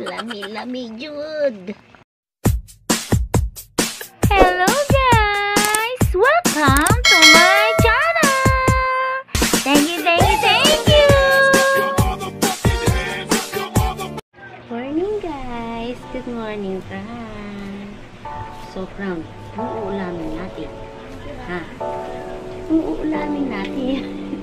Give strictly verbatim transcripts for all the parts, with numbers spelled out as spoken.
Lami-lami jud. Hello guys! Welcome to my channel! Thank you, thank you, thank you! Morning guys! Good morning, Fran! Sobrang uuulamin natin. Ha? Uuulamin natin.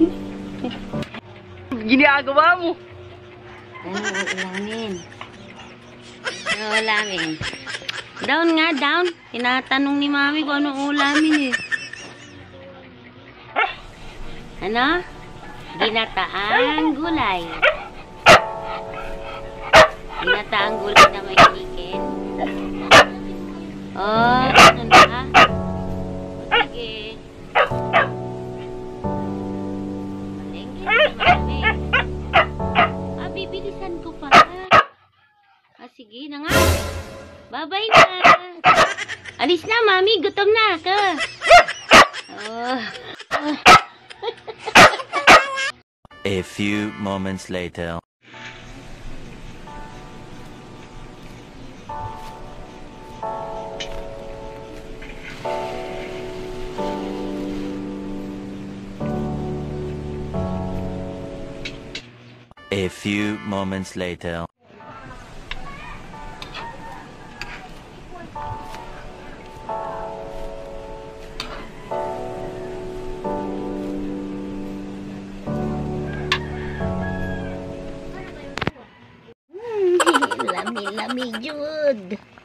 Ginagawa mo? Ano uulamin? Ano uulamin? Down nga, down. Tinatanong ni Mami kung anong ulamin eh. Ano? Ginataang gulay. Ginataang gulay na may chicken. Oh, ano na? Sige. Malengke na Mami. Ah, bibilisan ko pa. Ah, sige na nga. Bye-bye na. Alis na, Mami. Gutom na ka. Oh. A few moments later. A few moments later. Lami-lami jud.